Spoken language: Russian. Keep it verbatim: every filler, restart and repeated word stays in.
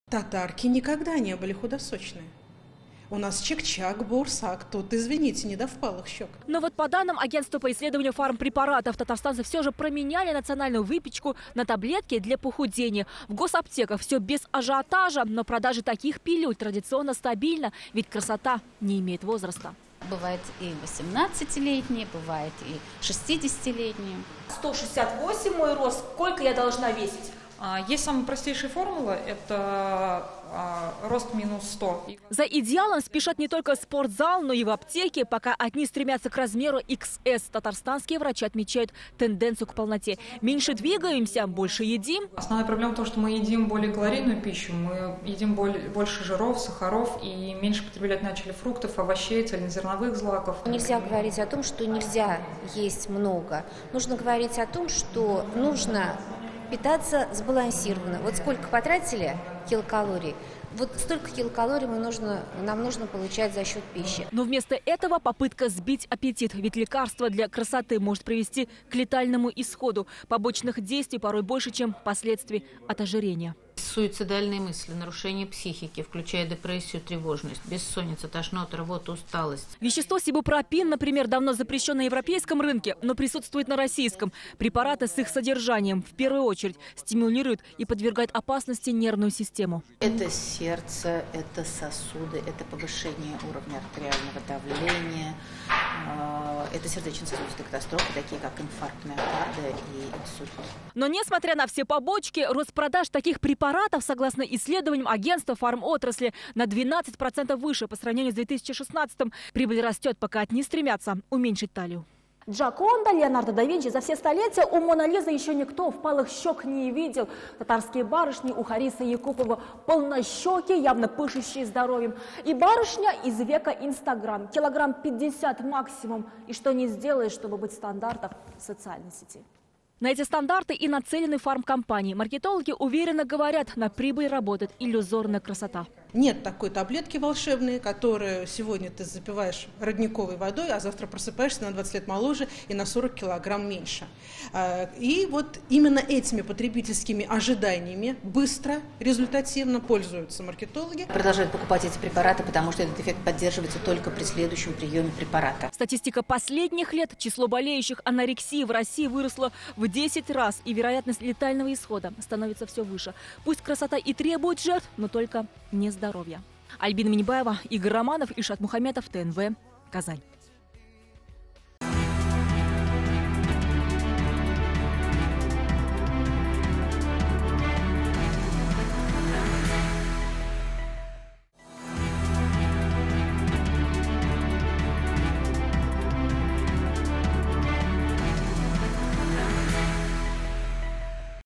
Татарки никогда не были худосочные. У нас чик-чак, бурсак, тут, извините, не до впалых щек. Но вот по данным агентства по исследованию фармпрепаратов, татарстанцы все же променяли национальную выпечку на таблетки для похудения. В госаптеках все без ажиотажа, но продажи таких пилюль традиционно стабильно, ведь красота не имеет возраста. Бывает и восемнадцатилетние, бывает и шестидесятилетние. сто шестьдесят восемь мой рост. Сколько я должна весить? Есть самая простейшая формула – это рост минус сто. За идеалом спешат не только спортзал, но и в аптеке. Пока одни стремятся к размеру икс эс, татарстанские врачи отмечают тенденцию к полноте. Меньше двигаемся, больше едим. Основная проблема в том, что мы едим более калорийную пищу, мы едим более, больше жиров, сахаров и меньше потреблять начали фруктов, овощей, цельнозерновых злаков. Нельзя говорить о том, что нельзя есть много. Нужно говорить о том, что нужно питаться сбалансированно. Вот сколько потратили килокалорий, вот столько килокалорий мы нужно, нам нужно получать за счет пищи. Но вместо этого попытка сбить аппетит. Ведь лекарство для красоты может привести к летальному исходу. Побочных действий порой больше, чем последствий от ожирения. Суицидальные мысли, нарушение психики, включая депрессию, тревожность, бессонница, тошнота, рвота, усталость. Вещество сибупропин, например, давно запрещено на европейском рынке, но присутствует на российском. Препараты с их содержанием в первую очередь стимулируют и подвергают опасности нервную систему. Это сердце, это сосуды, это повышение уровня артериального давления, это сердечно-сосудистые катастрофы, такие как инфаркт миокарда и инсульт. Но несмотря на все побочки, рост продаж таких препаратов, согласно исследованиям агентства фармотрасли, на двенадцать процентов выше по сравнению с две тысячи шестнадцатым. Прибыль растет, пока одни стремятся уменьшить талию. Джаконда, Леонардо да Винчи. За все столетия у Мона Лизы еще никто впалых щек не видел. Татарские барышни у Хариса Якупова полнощеки, явно пышущие здоровьем. И барышня из века Инстаграм. Килограмм пятьдесят максимум. И что не сделаешь, чтобы быть в стандартах социальной сети. На эти стандарты и нацелены фармкомпании. Маркетологи уверенно говорят, на прибыль работает иллюзорная красота. Нет такой таблетки волшебной, которую сегодня ты запиваешь родниковой водой, а завтра просыпаешься на двадцать лет моложе и на сорок килограмм меньше. И вот именно этими потребительскими ожиданиями быстро, результативно пользуются маркетологи. Продолжают покупать эти препараты, потому что этот эффект поддерживается только при следующем приеме препарата. Статистика последних лет: число болеющих анорексией в России выросло в десять раз, и вероятность летального исхода становится все выше. Пусть красота и требует жертв, но только не здоровья. Альбина Минибаева, Игорь Романов, Ишат Мухаметов, ТНВ, Казань.